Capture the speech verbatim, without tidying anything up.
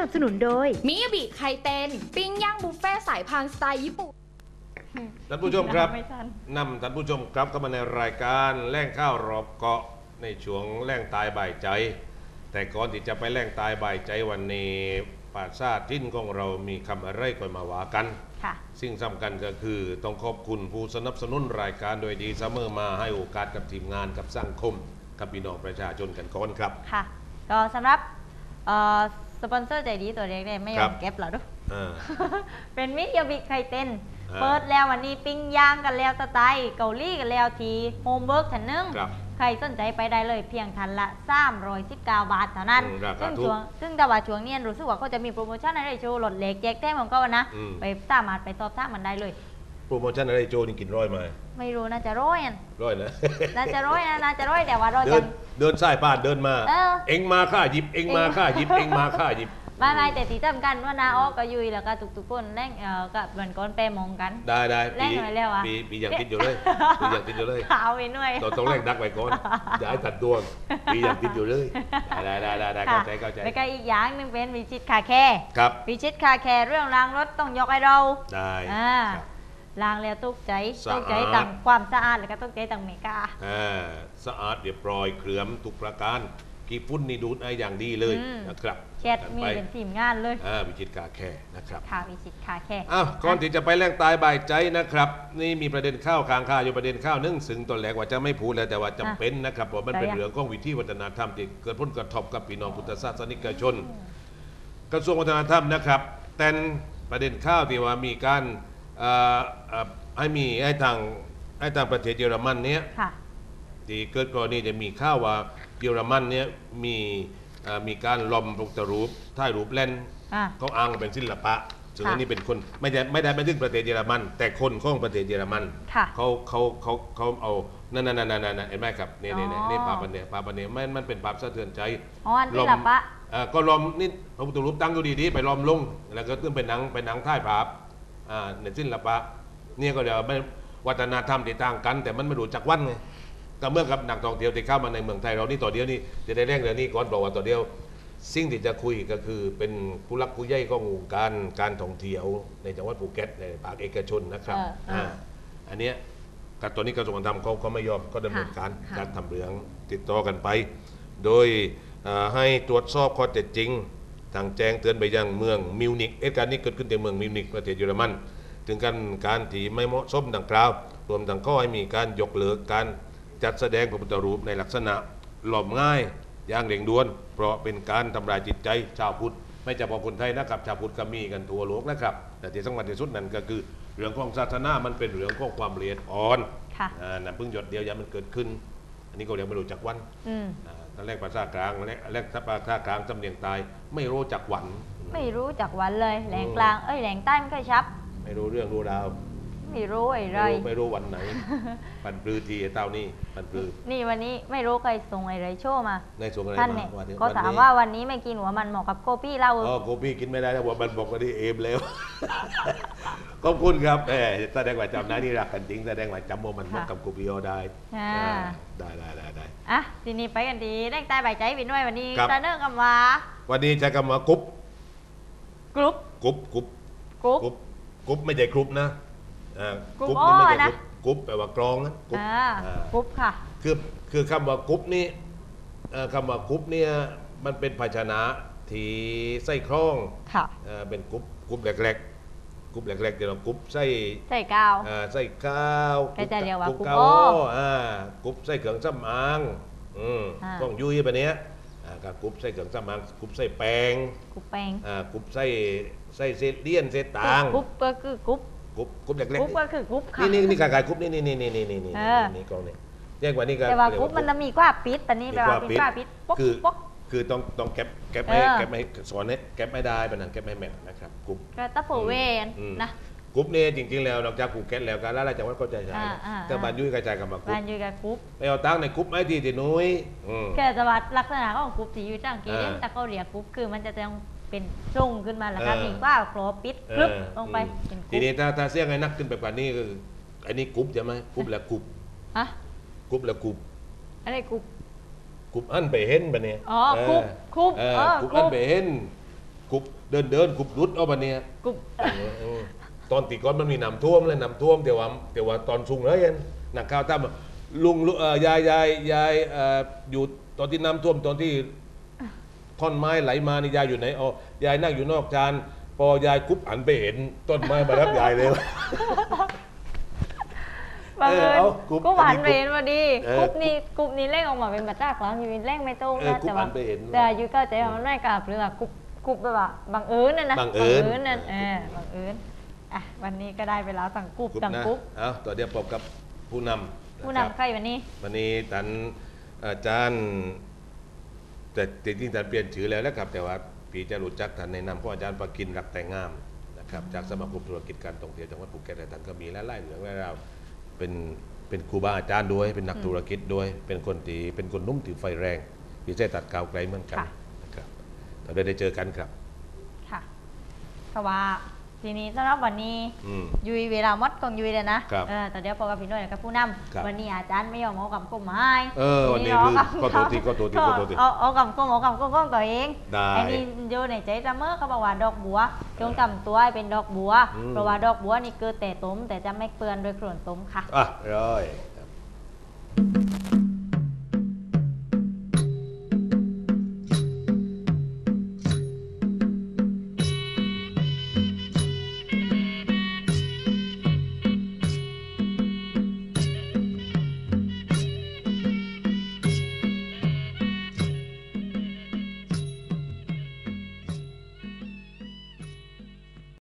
นับสนุนโดยมิยาบิไคเต็นปิ้งย่างบุฟเฟ่สายพานสไตล์ญี่ปุ่นท่านผู้ชมครับนำท่านผู้ชมครับเข้ามาในรายการแล่งข้าวรอบเกาะในช่วงแล่งตายบ่ายใจแต่ก่อนที่จะไปแล่งตายบ่ายใจวันนี้ปราชาทิ้นของเรามีคำอะไรก่อนมาว่ากันสิ่งสำคัญก็คือต้องขอบคุณผู้สนับสนุนรายการโดยดีเสมอมาให้โอกาสกับทีมงานกับสังคมกับพี่น้องประชาชนกันก่อนครับค่ะก็สำหรับสปอนเซอร์ใจดีตัวเล็กเนี่ยไม่ยอมเก็บหรอดูเป็นมิยาบิไคเต็นเปิดแล้ววันนี้ปิ้งย่างกันแล้วสไตล์เกาหลีกันแล้วทีโฮมเวิร์กชั้นหนึ่งใครสนใจไปได้เลยเพียงทันละสามร้อยสิบเก้าบาทเท่านั้นซึ่งช่วงซึ่งแต่ว่าช่วงนี้รู้สึกว่าเขาจะมีโปรโมชั่นอะไรโชว์ลดเล็กแจกแถมของเขานะไปสามารถไปสอบถามมันได้เลยโปรโมชั่นอะไรโจนี่กินร้อยไหมไม่รู้น่าจะร้อยอ่ะร้อยนะน่าจะร้อยนะน่าจะร้อยแต่ว่าเราจะเดินสายพานเดินมาเอ็งมาค่าหยิบเอ็งมาค่าหยิบเอ็งมาค่าหยิบมาไม่แต่ที่สำคัญว่านาออกก็ยุยแล้วก็ทุกๆคนแร่งเออก็เหมือนก้อนเปมองกันได้ได้แร่งไปแล้วอ่ะปีปีอย่างติดอยู่เลยปีอย่างติดอยู่เลยขาวไปหน่อยต้องต้องแร่งดักไว้ก่อนอย่าให้ตัดดวงปีอย่างติดอยู่เลยได้ได้ได้ได้เข้าใจเข้าใจแล้วก็อีกอย่างนึงเป็นวิชิตคาแคร์ครับวิชิตคาแคร์เรื่องรางรถต้องยกให้เราได้อ่าล้างแล้วตุกใจตุกใจต่างความสะอาดแล้วก็ตุกใจต่างเมกาอ่าสะอาดเรียบร้อยเคลื่อมทุกประการกี่ฟุ้นนี่ดูดไอ้อย่างดีเลยนะครับเช็ดมีเป็นทีมงานเลยอ่าวิชิตคาแคร์นะครับค่ะวิชิตคาแคร์อ้าวก่อนที่จะไปแล่งตายบ่ายใจนะครับนี่มีประเด็นข้าวค้างคาอยู่ประเด็นข้าวนึ่งซึ่งตอนแรกว่าจะไม่พูดเลยแต่ว่าจำเป็นนะครับเพราะมันเป็นเรื่องของวิถีวัฒนธรรมที่เกิดผลกระทบกับพี่น้องพุทธศาสนิกชนกระทรวงวัฒนธรรมนะครับแต่ประเด็นข้าวที่ว่ามีการให้มีให้ทางให้ทางประเทศเยอรมันเนี้ยที่เกิดกรณีจะมีข้าวว่าเยอรมันเนี้ยมีมีการล้อมพระพุทธรูปถ่ายรูปเล่นเขาอ้างเป็นศิลปะซึ่งอันนี้เป็นคนไม่ได้ไม่ได้ไปถึงประเทศเยอรมันแต่คนของประเทศเยอรมันเขาเขาเขาเขาเอานั่นนั่นนั่นนั่นเห็นไหมครับนี่นี่นี่ภาพอันเนี้ยภาพอันเนี้ยมันมันเป็นภาพสะเทือนใจล้อมก็ล้อมนี่พระพุทธรูปตั้งอยู่ดีๆไปล้อมลงแล้วก็ขึ้นเป็นหนังเป็นหนังถ่ายภาพในศิลปะนี่ก็เดี๋ยวไม่วัฒนธรรมที่ต่างกันแต่มันไม่รู้จักวันไงก็เมื่อกับนักท่องเที่ยวที่เข้ามาในเมืองไทยเรานี่ต่อเดียวนี่จะได้เร่งเรื่องนี้ก่อนบอกว่าต่อเดียวสิ่งที่จะคุยก็คือเป็นผู้รักผู้ใหญ่ของวงการการท่องเที่ยวในจังหวัดภูเก็ตในภาคเอกชนนะครับอันนี้กับตอนนี้กระทรวงการท่องเขาเขาไม่ยอมก็ดำเนินการการทำเรื่องติดต่อกันไปโดยให้ตรวจสอบข้อเท็จจริงทางแจ้งเตือนไปยังเมืองมิวนิกเหตุการณ์นี้เกิดขึ้นในเมืองมิวนิกประเทศเยอรมันถึงการการที่ไม่เหมาะสมดังกล่าวรวมทั้งข้อให้มีการยกเลิกการจัดแสดงพระพุทธรูปในลักษณะหลอมง่ายอย่างเร่งด่วนเพราะเป็นการทำลายจิตใจชาวพุทธไม่เฉพาะคนไทยนะครับชาวพุทธก็มีกันทั่วโลกนะครับแต่ที่สำคัญที่สุดนั่นก็คือเรื่องของศาสนามันเป็นเรื่องของความละเอียดอ่อนนั่นเพิ่งหยดเดียวยังมันเกิดขึ้นอันนี้ก็ยังไม่รู้จักวันตอนแรกภาษากลางแรกแรกภาษากลางจำเนียงตายไม่รู้จักวันไม่รู้จักวันเลยแหลงกลางเอ้ยแหลงใต้มันก็ชับไม่รู้เรื่องรู้ราวไม่รู้อะไรไม่รู้วันไหนปันปลือทีเต้านี่ปันปลือนี่วันนี้ไม่รู้ใครส่งอะไรโชว์มาในส่งอะไรท่านเนี่ยก็ถามว่าวันนี้ไม่กินหัวมันเหมาะกับโกปี้เล่าอ๋อโกปี้กินไม่ได้แล้วหัวมันบอกว่าที่เอมแล้วขอบคุณครับแหมแสดงว่าจำนะนี่รักกันจริงแสดงว่าจำโมมันเหมาะกับโกปี้ได้ได้ได้ได้ได้อ่ะทีนี้ไปกันดีแรงตายใบใจวินด้วยวันนี้จะเนิ่งคำว่าวันนี้ใช้คำว่ากรุ๊ปกรุ๊ปกรุ๊ปกรุ๊ปกรุ๊ปกรุ๊ปไม่ใช่กรุ๊ปนะกรุ๊ปนี่ไม่ใช่กรุ๊ปแปลว่ากรองนะกรุ๊ปค่ะคือคือคำว่ากรุ๊ปนี่คำว่ากรุ๊ปเนี่ยมันเป็นภาชนะที่ไส้คล้องเป็นกรุ๊ปกรุ๊ปแรกๆกรุ๊ปแรกๆเดี๋ยวเรากรุ๊ปไส้ไส้ก้าวไส้ข้าวกระจายเดียวว่ากรุ๊ปก้าวกรุ๊ปไส้เขืองสำอางต้องยุ้ยแบบนี้กับกรุ๊ปไส้เขืองสำอางกรุ๊ปไส้แป้งกรุ๊ปแป้งกรุ๊ปไส้ไส้เศษเลี่ยนเศษต่างกรุ๊ปก็คือกรุ๊ปกรุ๊ปกรุ๊ปเล็กๆกรุ๊ปก็คือกรุ๊ปค่ะนี่นี่นี่กายกรุ๊ปนี่นี่นี่นี่นี่นี่นี่นี่กองนี่เรียกว่านี่ก็แต่ว่ากรุ๊ปมันจะมีกว่าปิดแต่นี่แปลว่าเป็นกว่าปิดคือคือต้องต้องแก็บแก็บไม่แก็บไม่สอนให้แก็บไม่ได้เป็นนั้นแก็บไม่แม่นนะครับกรุ๊ปกระตับโผเวนนะกรุ๊ปนี่จริงๆแล้วนอกจากภูเก็ตแล้วการละลายจังหวัดก็ใจใช้แต่บ้านยุ้ยกระจายกันมากรุ๊ปบ้านยุ้ยกับกรุ๊ปไปเอาตั้งในกรุ๊ปไอ้ที่ที่นุ้ยแค่จังหวัดลักษณะของกรุ๊ปที่อยู่จังเกเรแต่เขาเรียกกรุ๊ปคือมันจะต้องเป็นส่งขึ้นมาแล้วก็มีว่าคลอปิดคลึบลงไปทีนี้ถ้าถ้าเสี่ยงไอ้นักขึ้นไปกว่านี้คือไอ้นี่กรุ๊ปใช่ไหมกรุ๊ปแล้วกรุ๊ปฮะกรุ๊ปแล้วกรุ๊ปอะไรกรุ๊ปกรุ๊ปอันไปเห็นปะเนี่ยอ๋อกรุ๊ปกรุ๊ปกรุ๊ปอันไปเห็นกุบเดินเดินกุบรุดเอาปะเนี่ยกุบเออเออตอนตีก้อนมันมีน้ำท่วมเลยน้ำท่วมเดี๋ยวว่าเดี๋ยวว่าตอนซุงเลยเองนักข่าวตั้มลุงลุงเอ่อยายยายยายเอ่ออยู่ตอนที่น้ำท่วมตอนที่ท่อนไม้ไหลมานี่ยายอยู่ไหนอ๋อยายนั่งอยู่นอกจานพอยายกุบหันไปเห็นต้นไม้มารับยายเลยบังเอิญเออเอากุ๊บกุ๊บหันอันไปนี้เห็นพอดีเออกุ๊บนี่กุ๊บนี่เล่งออกมาเป็นบัตรจากหลังอยู่เล่งไม่ตรงเออนะกุ๊บแต่ว่าหันไปเห็นแต่อายุก็ใจว่ามันไม่กลับหรือว่ากุ๊บกุ๊บแบบว่าบังเอิญน่ะนะบังเอิญนั่นเออบังเอิญอ่ะวันนี้ก็ได้ไปแล้วต่างกุ๊บกุบต่างนะกุ๊บเอาต่อเดี๋ยวพบกับผู้นำผู้ะครับนำใครวันนี้วันนี้ท่านอาจารย์แต่จริงๆท่านเปลี่ยนชื่อแล้วนะครับ แต่ว่าพี่จะรู้จักท่านในนามของอาจารย์ประกินรักแต่งงามนะครับจากสมาคมธุรกิจการท่องเที่ยวจังหวัดภูเก็ตแต่ท่านก็มีหลายๆเรื่องหลายราวเป็นเป็นครูบาอาจารย์ด้วยเป็นนักธุรกิจด้วย เป็นคนที่เป็นคนนุ่มถือไฟแรงพี่ใจตัดกาวไกลเหมือนกันค่ะนะครับตอนนี้ได้เจอกันครับค่ะเพราะว่าทีนี้สำหรับวันนี้อืมยุยเวลาหมดของยุยเลยนะครับ เออแต่เดี๋ยวพอกับพี่น้อยกับผู้นครับำวันนี้อาจารย์ไม่ยอมเอากำกลมมาให้เออวันนี้เอาลืมกำขอโทษทีขอโทษทีขอโทษทีเอาเอากำกลมเอากำกลมของตัวเองได้ไอ้นี่อยู่ในใจเสมอเขาบอกว่าดอกบัวจงจำตัวให้เป็นดอกบัวอืมเพราะว่าดอกบัวนี่คือแต่ต้มแต่จะไม่เปื้อนด้วยโคลนต้มค่ะอ่ะร้อย